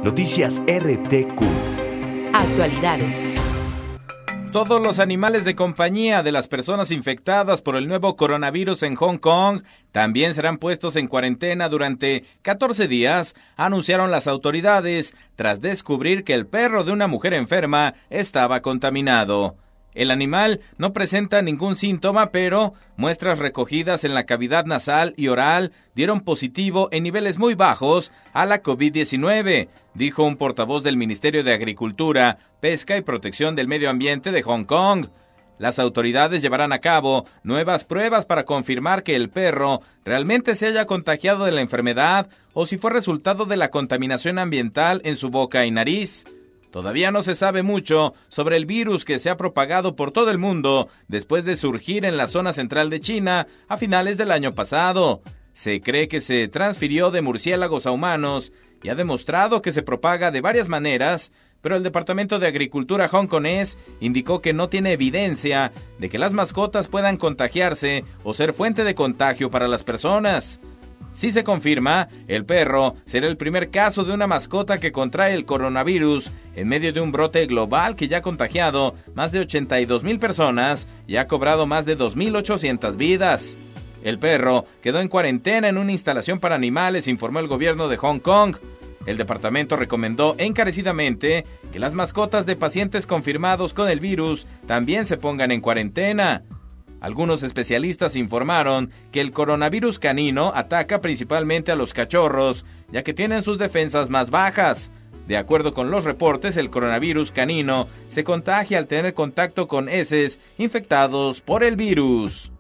Noticias RTQ. Actualidades. Todos los animales de compañía de las personas infectadas por el nuevo coronavirus en Hong Kong también serán puestos en cuarentena durante 14 días, anunciaron las autoridades, tras descubrir que el perro de una mujer enferma estaba contaminado. El animal no presenta ningún síntoma, pero muestras recogidas en la cavidad nasal y oral dieron positivo en niveles muy bajos a la COVID-19, dijo un portavoz del Ministerio de Agricultura, Pesca y Protección del Medio Ambiente de Hong Kong. Las autoridades llevarán a cabo nuevas pruebas para confirmar que el perro realmente se haya contagiado de la enfermedad o si fue resultado de la contaminación ambiental en su boca y nariz. Todavía no se sabe mucho sobre el virus que se ha propagado por todo el mundo después de surgir en la zona central de China a finales del año pasado. Se cree que se transfirió de murciélagos a humanos y ha demostrado que se propaga de varias maneras, pero el Departamento de Agricultura hongkonés indicó que no tiene evidencia de que las mascotas puedan contagiarse o ser fuente de contagio para las personas. Si se confirma, el perro será el primer caso de una mascota que contrae el coronavirus en medio de un brote global que ya ha contagiado más de 82,000 personas y ha cobrado más de 2,800 vidas. El perro quedó en cuarentena en una instalación para animales, informó el gobierno de Hong Kong. El departamento recomendó encarecidamente que las mascotas de pacientes confirmados con el virus también se pongan en cuarentena. Algunos especialistas informaron que el coronavirus canino ataca principalmente a los cachorros, ya que tienen sus defensas más bajas. De acuerdo con los reportes, el coronavirus canino se contagia al tener contacto con heces infectados por el virus.